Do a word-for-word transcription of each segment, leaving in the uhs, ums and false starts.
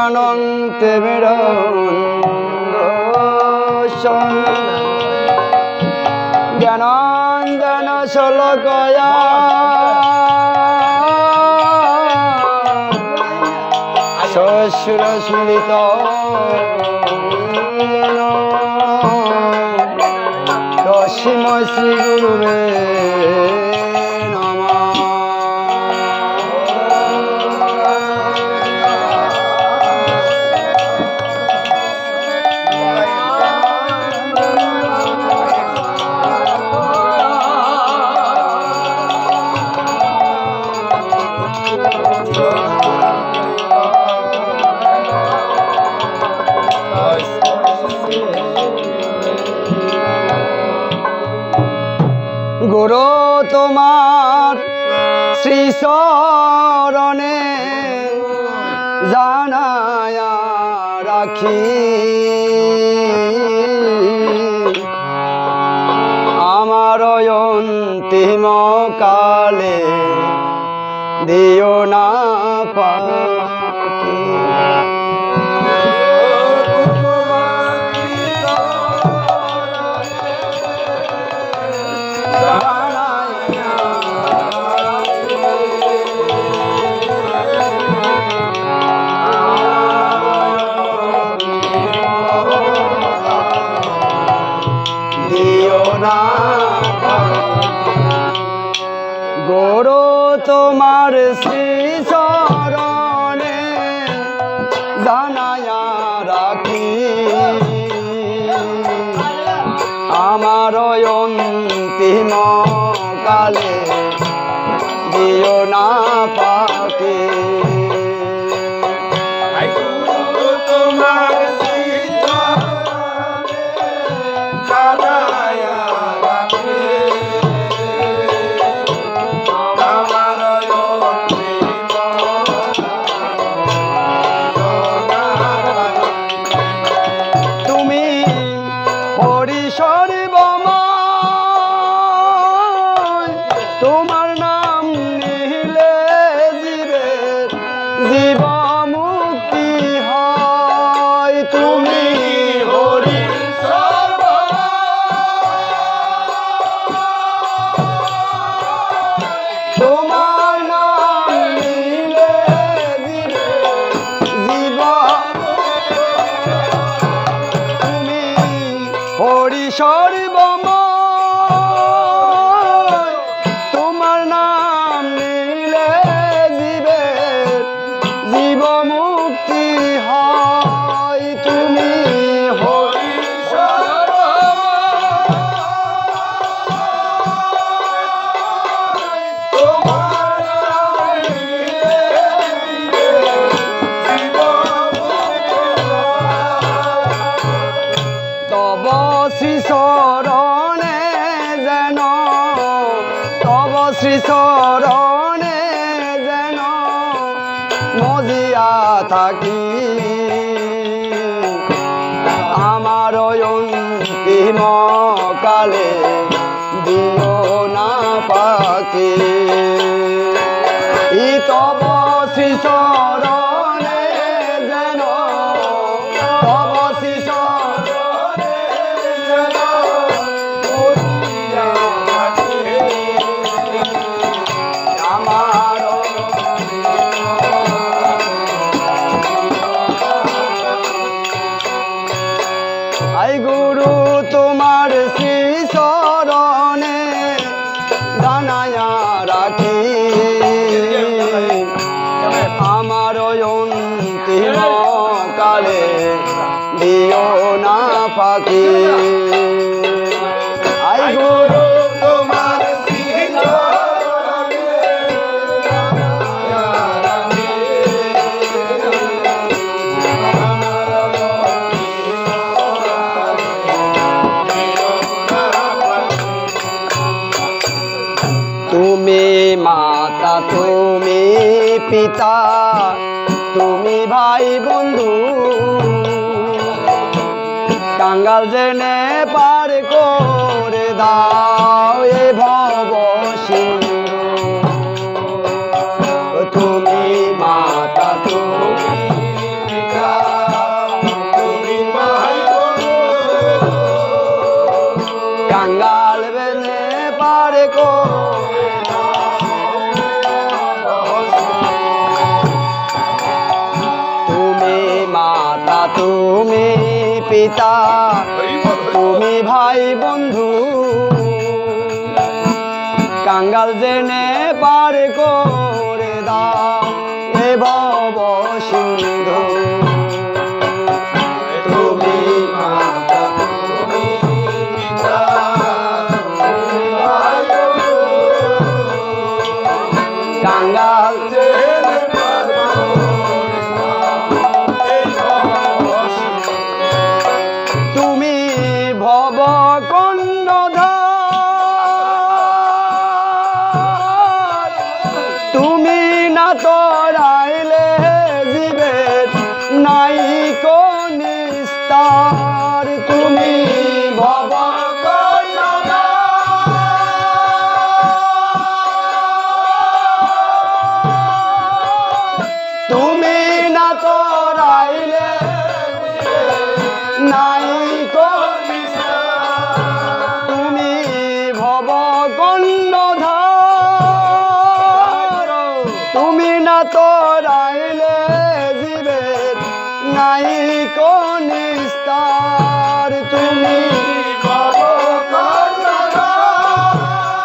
জ্ঞানং তিমিরন্ধস্যং জ্ঞানাঞ্জন শলাকয়া চক্ষুরস্মিলিত তস্मै শ্রী গুরুবে নমঃ। গুরু তোমার শ্রী চরণে জানায়া রাখি আমার অন্তিম কালে দিও না ফাঁকি। গুরু তোমার শ্রী চরণে জানায়া রাখি আমার অন্তিম কালে দিও না ফাঁকি। তোমার শ্রী চরণে জানায়া রাখি তোমার নাম নিলে জীবে জীব মুক্তি হয়। তুমি হরি তোমার নাম নিলে জীবে জীব তুমি হরি সর্বম মুক্তি হয়। তুমি হরি তব শ্রী চরণে যেন তব শ্রী চরণে যেন মজিয়া থাকি আমার অন্তিম কালে দিও না ফাঁকি। ই তব শ্রী চরণে যেন তব শ্রী চরণে যেন মজিয়া থাকি আমার আই গুরু তোমার শ্রী চরণে জানায়া রাখি আমার অন্তিম কালে দিও না ফাঁকি। আই গুরু তোমার শ্রী চরণে জানায়া রাখি তুমি মাতা তুমি পিতা তুমি ভাই বন্ধু কাঙ্গাল জেনে পার করে দাও এ ভব সিন্ধু। তুমি মাতা তুমি পিতা কাঙ্গাল বেনে পার করে তুমি মাতা তুমি পিতা তুমি ভাই বন্ধু কাঙ্গাল জেনে পার করে দাও এ ভব সিন্ধু তুমি মাতা তুমি পিতা তুমি ভাই বন্ধু কাঙ্গাল জেনে পার করে দাও এ ভব সিন্ধু তুমি ভব তুমি না তোরাইলে জীবের নাই কোন নিস্তার তুমি ভব তুমি না তোরাইলে নাই কোন তুমি ভব কর্ণধার তুমি না তোরাইলে জীবের নাই কোন নিস্তার তুমি ভব কর্ণধার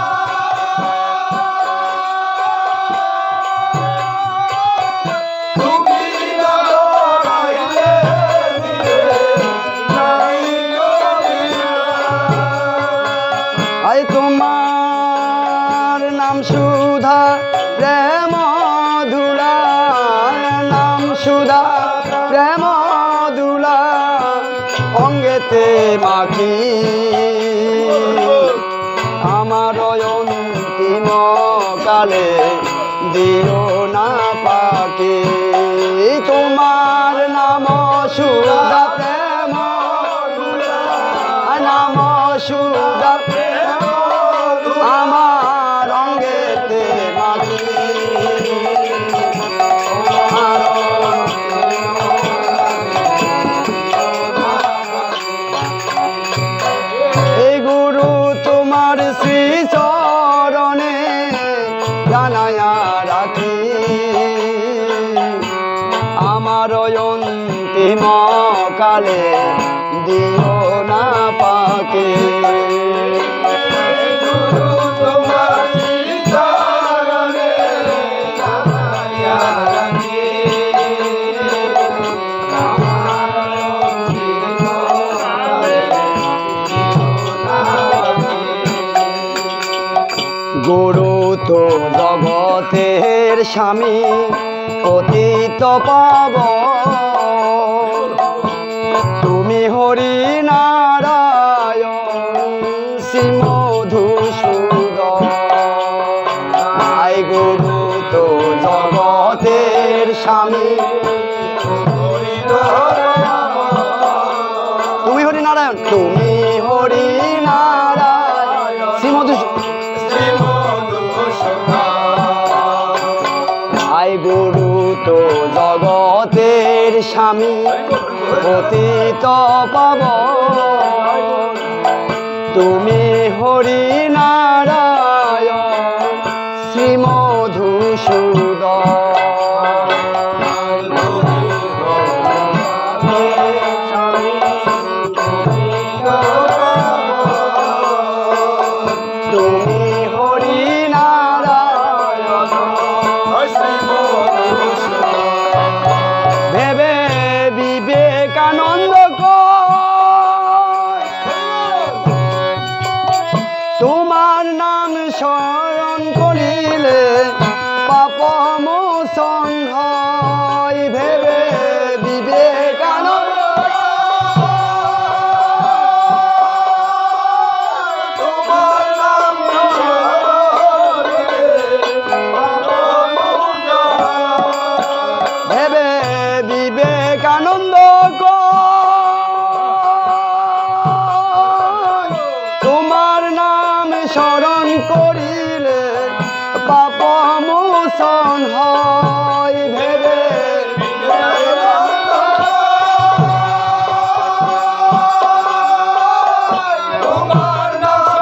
তুমি না তোরাইলে জীবের নাই কোন নিস্তার আই তোমার নাম সুধা প্রেম ধুলা নাম সুধা প্রেম ধুলা অঙ্গেতে মাখি আমার অন্তিম কালে দিও না পাখি তোমার নাম সুধা প্রেম ধুলা নাম সুধা প্রেম আমার অঙ্গেতে মাখি এই গুরু তোমার শ্রী চরণে জানায়া রাখি আমার অন্তিম কালে দিও না পাকে গুরু তো জগতের স্বামী পতিত পাব তুমি হরি নারায়ণ শ্রী মধুসূদন আই গুরু তো জগতের স্বামী তুমি হরি নারায়ণ তুমি হরি নারায়ণ শ্রী মধুসূদন আই গুরু তো জগতের স্বামী পতিত পাব তুমি হরি নারায়ণ শ্রী মধুসূদন তুমি হরি নারায়ণ ভেবে বিবেকানন্দ তোমার নাম স্মরণ করিলে পাপ মোচন হয় ভেবে বিবেকানন্দ তোমার নাম ভেবে বিবেকানন্দ তোমার নাম স্মরণ করিলে পাপ মোচন হয় ভেবে তোমার নাম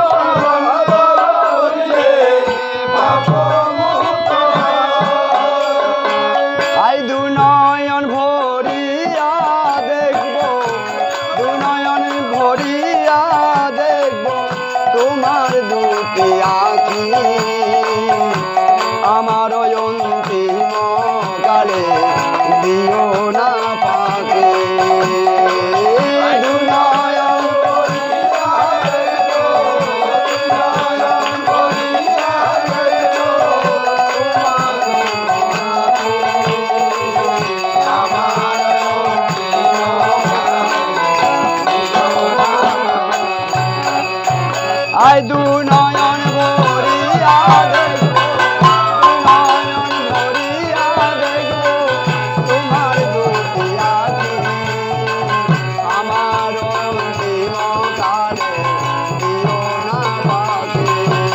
তোমার দুটি আঁখি আমার অন্তিম কালে দিও না পাখি আই দু নয়ন ভরিয়া দেখবো নয়ন ভরিয়া দেখবো তোমার দুটি আঁখি আমার অন্তিম কালে দিও না পাখি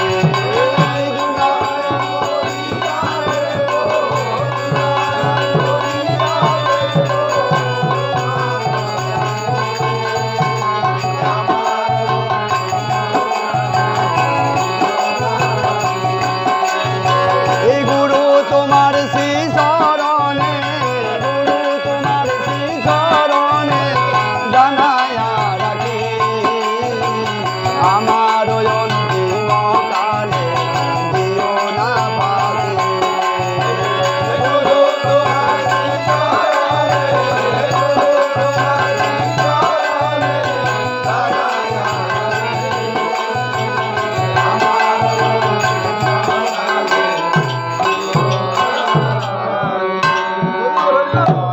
তোমার শ্রী চরণে গুরু তোমার শ্রী চরণে জানায়া রাখি আমার অন্তিম কালে দিও না পাখি গুরু তোমার শ্রী চরণে গুরু তোমার শ্রী চরণে জানায়া রাখি আমার